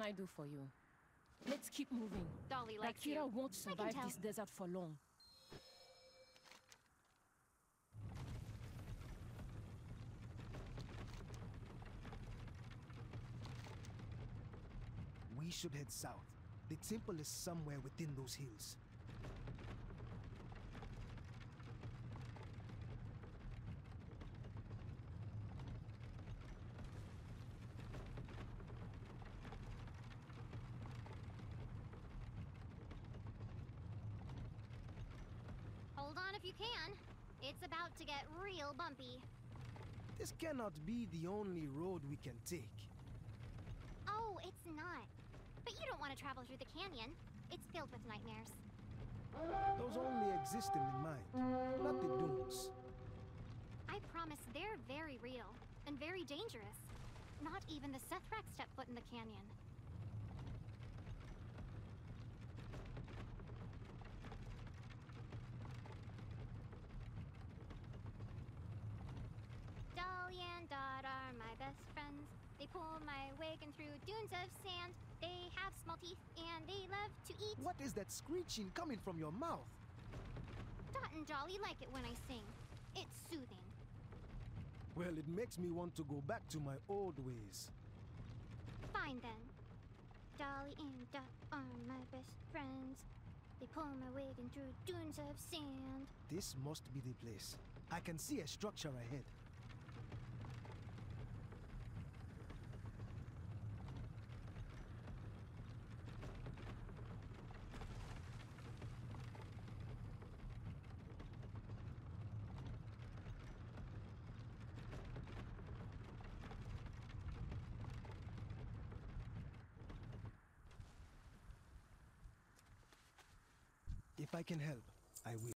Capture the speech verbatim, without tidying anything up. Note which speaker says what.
Speaker 1: I do for you? Let's keep moving.
Speaker 2: Dolly likes
Speaker 1: Akira
Speaker 2: you.
Speaker 1: won't
Speaker 2: I can
Speaker 1: survive
Speaker 2: tell.
Speaker 1: this desert for long.
Speaker 3: We should head south. The temple is somewhere within those hills.
Speaker 2: Hold on if you can. It's about to get real bumpy.
Speaker 3: This cannot be the only road we can take.
Speaker 2: Oh, it's not. But you don't want to travel through the canyon. It's filled with nightmares.
Speaker 3: Those only exist in the mind, not the dunes.
Speaker 2: I promise they're very real and very dangerous. Not even the Sethrak step foot in the canyon. Dolly and Dot are my best friends. They pull my wagon through dunes of sand. They have small teeth and they love to eat.
Speaker 3: What is that screeching coming from your mouth?
Speaker 2: Dot and Dolly like it when I sing. It's soothing.
Speaker 3: Well, it makes me want to go back to my old ways.
Speaker 2: Fine then. Dolly and Dot are my best friends. They pull my wagon through dunes of sand.
Speaker 3: This must be the place. I can see a structure ahead. If I can help, I will.